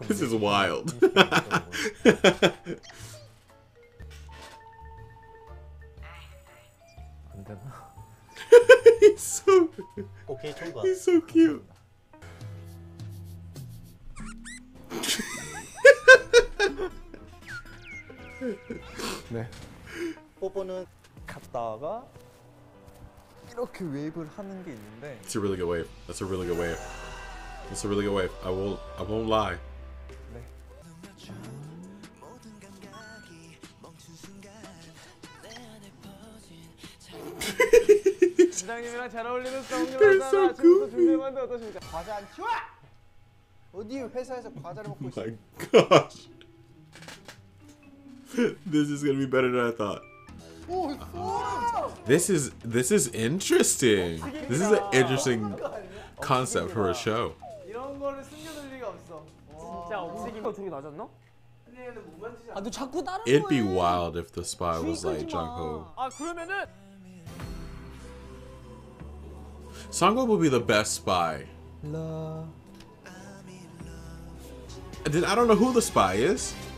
This is wild. 안 되나? 오케이 통과. he's so cute. 네. 뽀뽀는 갔다가 이렇게 웨이브를 하는 게 있는데 It's a really good wave. That's a really good wave. It's a really good wave. I won't lie. 네. 팀장님이랑 잘 어울리는 They're so 썸녀라서 지금부터 준비해봤는데 어떠십니까? 과자 안 치워? 어디 회사에서 과자를 먹고 있어? My gosh. This is gonna be better than I thought. 오, This is interesting. This is an interesting concept for a show. 이런 거를 숨겨둘 리가 없어. 진짜 없애기 같은 게 나잖아? 아, 너 자꾸 다른 It'd be wild if the spy was like Jungkook. 아 그러면은 Sangho would be the best spy. I don't know who the spy is.